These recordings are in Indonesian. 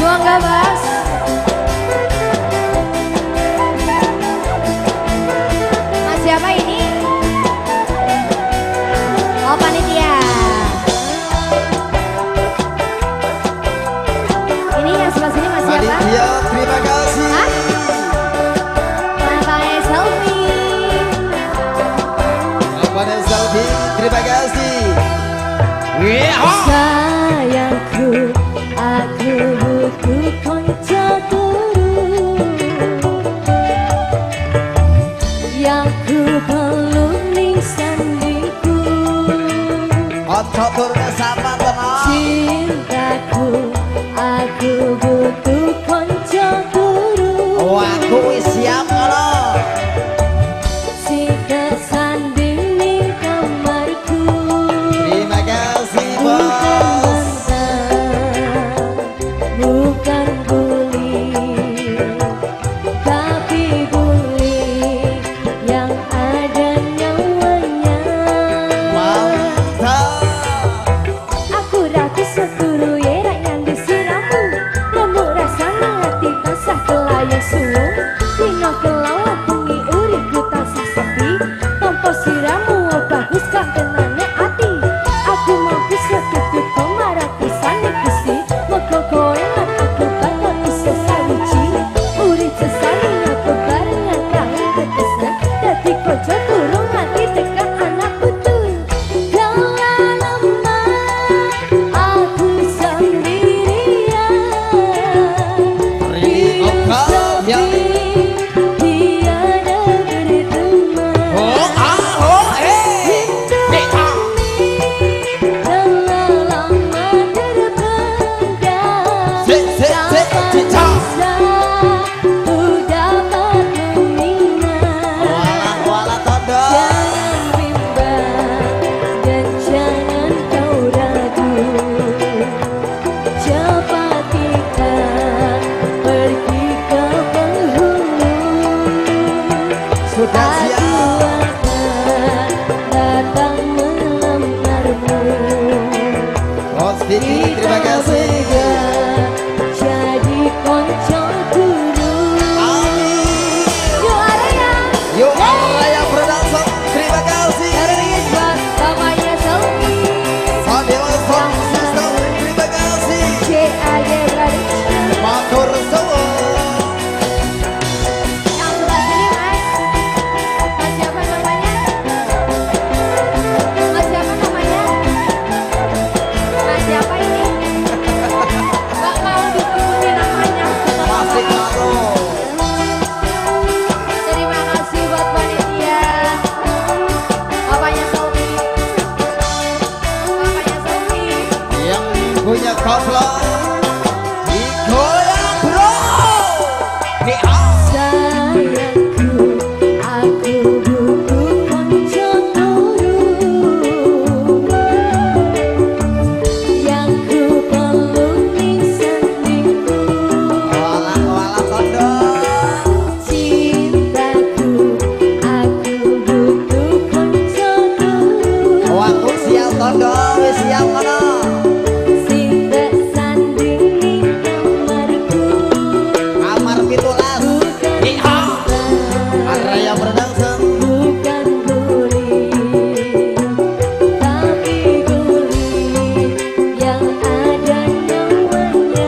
Mangga Mas. Mas siapa ini? Oh panitia. Ini yang sebelah sini Mas siapa? Panitia terima kasih. Hah? Bapaknya selfie. Bapaknya selfie terima kasih. Sayangku, aku butuh konco turu yang ku peluk ning sandiku. Konco turu sama teman. Cintaku, aku butuh konco turu. Oh aku wis siap kalau. Si kesanding ning kamarku. Terima kasih Bukan bos. mantan, bukan guling, tapi guling yang ada nyawanya. Mantap. Aku ratu seturu yerak yang disiramu, lembut rasanya hati basah kelayang suwung. Dino kelawat bengi uripku tasah sepi, tanpa siramu bagus kangenane ati. Aku mampu setutup komaraku sani kusi, moko koe lan aku bakal bisa saluci. Urip sesali aku barengan kangen ketesnan, dadi kojo turung hati tekan anak putu. Dalam lama aku sendirian, hidup sepi, tiada berteman. Telah lama terpendam, dapat bisa ku dapat mengingat. Wala tondo. Jangan bimbang dan jangan kau ragu, cepat kita pergi ke penghulu. Sudah Aku siap. akan datang melamarmu. Bos Vicky terima Kita kasih. berdua jadi konco dulu. Amin. Yuk Arya. Yuk Raya Production terima kasih. Dari Ringis Bas, bapaknya Selfie. Sadewa Sound System terima kasih. CAG Production. Matur suwun. Yang sebelah sini Mas. Mas siapa namanya? Mas siapa namanya? Mas siapa ini? Gak mau disebutin namanya. Masih baru. Terima kasih buat panitia. Bapaknya Selfie. Bapaknya Selfie. Yang punya koplo digoyang bro. Sayangku, aku butuh konco turu yang ku peluk ning sandiku. Wala tondo. Cintaku, aku butuh konco turu. Oh aku siap tondo wis siap kono. Sing bersanding ning kamarku. Kamar 17. Bukan Raya Production. bukan guling, tapi guling yang ada nyawanya.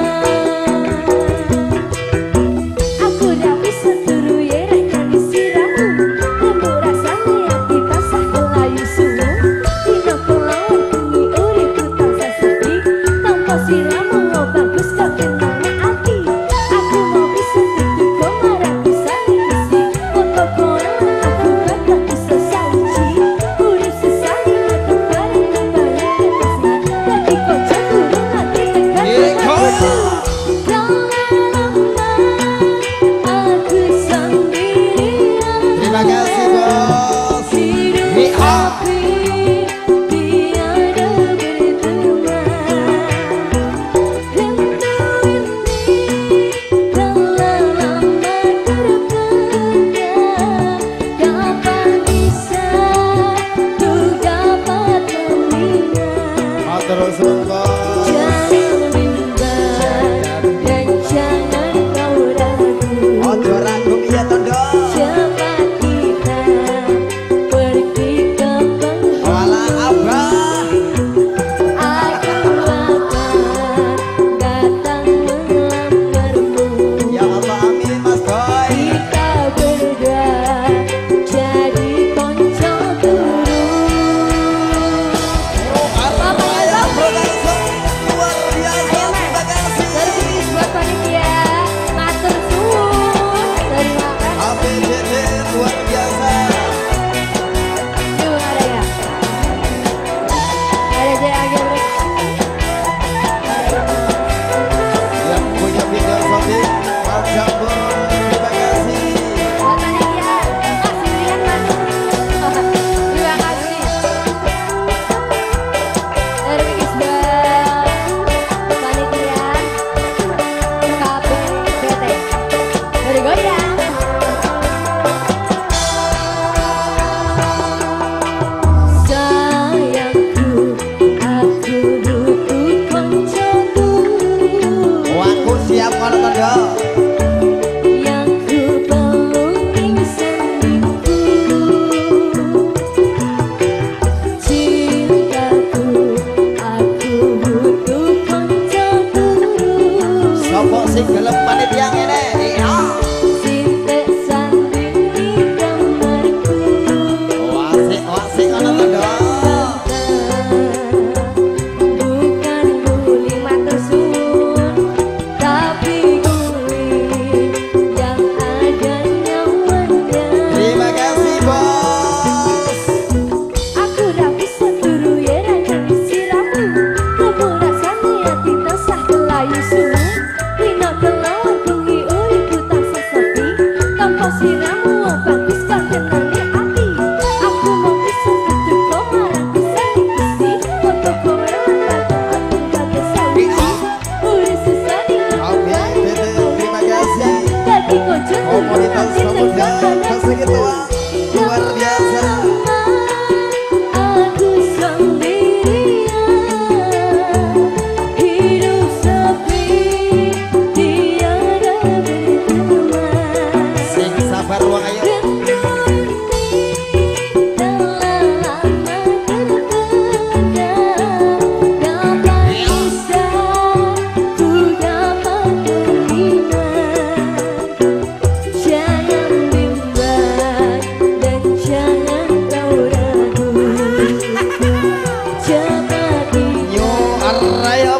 Aku rapi seturu yerak yang disiramu, lembut rasanya hati basah kelayu suwung. Dino kelawat bengi uripku tansah sepi, tanpa siramu bagus kangenane ati. Aku mau bisa tutup komaraku sani kusi, moko koe lan aku bakal bisa saluci. Urip sesali aku bareng kembali ketesnan, dadi kojo turung hati tekan anak putu. Dalam lama aku sendirian, Terima kasih bos. hidup sepi, tiada berteman. Rindu ini telah lama terpendam, kapan bisa ku dapat mengingat. Matur suwun bos. Jangan bimbang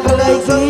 lagi